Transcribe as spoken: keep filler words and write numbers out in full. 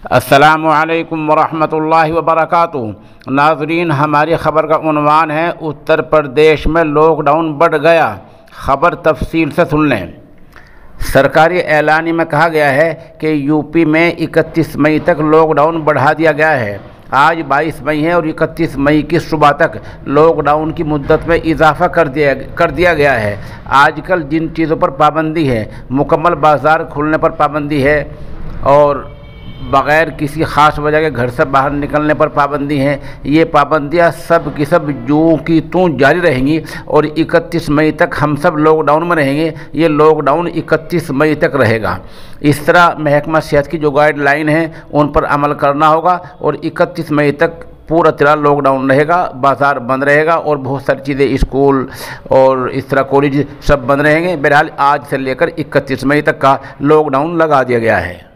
अस्सलामु अलैकुम वरहमतुल्लाहि वबरकातुहू। नाज़रीन, हमारी ख़बर का उन्वान है उत्तर प्रदेश में लॉकडाउन बढ़ गया। ख़बर तफसील से सुन लें। सरकारी ऐलान में कहा गया है कि यूपी में इकतीस मई तक लॉकडाउन बढ़ा दिया गया है। आज बाईस मई है और इकतीस मई की सुबह तक लॉकडाउन की मुद्दत में इजाफा कर दिया कर दिया गया है। आजकल जिन चीज़ों पर पाबंदी है, मुकम्मल बाज़ार खुलने पर पाबंदी है और बग़ैर किसी ख़ास वजह के घर से बाहर निकलने पर पाबंदी है। ये पाबंदियाँ सब की सब जूं की तूं जारी रहेंगी और इकतीस मई तक हम सब लॉकडाउन में रहेंगे। ये लॉकडाउन इकतीस मई तक रहेगा। इस तरह महकमा सेहत की जो गाइडलाइन है उन पर अमल करना होगा और इकतीस मई तक पूरा तरह लॉकडाउन रहेगा। बाज़ार बंद रहेगा और बहुत सारी चीज़ें, स्कूल और इस तरह कॉलेज सब बंद रहेंगे। बहरहाल आज से लेकर इकतीस मई तक का लॉकडाउन लगा दिया गया है।